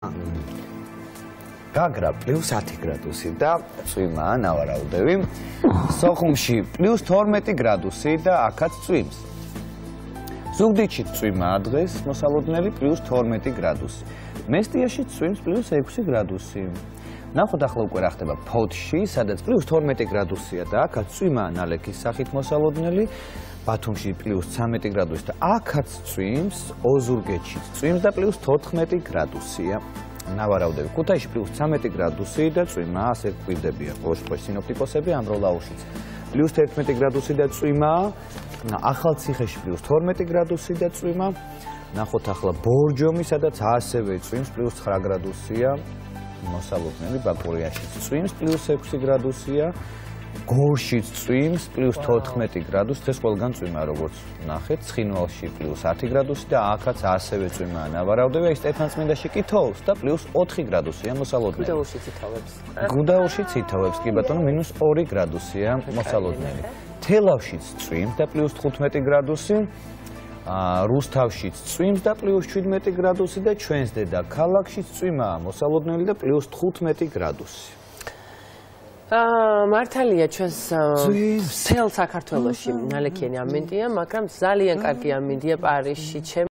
გაგრა პლუს 10 გრადუსი და წვიმაა ნავარაუდევი. სოხუმში პლუს 12 გრადუსი და აქაც წვიმს. ზუგდიდში წვიმაა დღეს, მოსალოდნელი პლუს 12 გრადუსი. მესტიაში წვიმს პლუს 6 გრადუსი. ნახოთ ახლა უკვე რა ხდება ფოთში, სადაც პლუს 12 გრადუსია და აქაც წვიმაა ნალექის სახით მოსალოდნელი. ბათუმში პლუს 13 გრადუსი და აქაც წვიმს, ოზურგეთში წვიმს და პლუს 14 გრადუსია. ნავარაუდები ქუთაისში პლუს 13 გრადუსი და წვიმაა, ასე გვირდებიან ყოველთვის სინოპტიკოსები ამ როლაუშიც. პლუს 11 გრადუსი და წვიმაა, ახალციხეში პლუს 12 გრადუსი და წვიმა. ნახოთ ახლა ბორჯომი, სადაც ასევე წვიმს პლუს 9 გრადუსია. მოსალოდნელი ბაკურიაში წვიმს პლუს 6 გრადუსია. გორში წვიმს პლუს 14 გრადუსი, ეს ყველგან წვიმა როგორც ნახეთ, ცხინვალში პლუს 10 გრადუსი და აქაც ასევე წვიმაა ნავარაუდები, სტეფანწმინდაში კი თოვს და პლუს 4 გრადუსია მოსალოდნელი. გუდაურში ცითოვებს. გუდაურში ცითოვებს, კი ბატონო, მინუს 2 გრადუსია მოსალოდნელი. თელავშიც წვიმს და პლუს 15 გრადუსი. რუსთავშიც წვიმს და პლუს 17 გრადუსი და ჩვენს დედაქალაქშიც წვიმაა მოსალოდნელი და პლუს 15 გრადუსი. მართალია ჩვენს მთელ საქართველოში ნალექიანი ამინდია, მაგრამ ძალიან კარგი ამინდია პარიზში.